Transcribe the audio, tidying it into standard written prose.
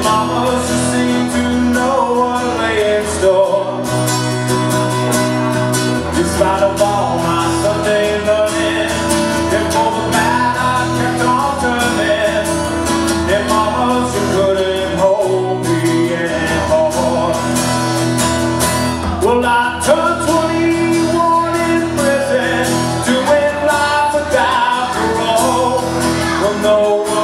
mamas just seem to know what lay in store. In spite of all my Sunday learning, and for the bad I kept on turning, and mamas, you couldn't hold me anymore. Well, I turned 21 in prison, doing life without parole. Well, no one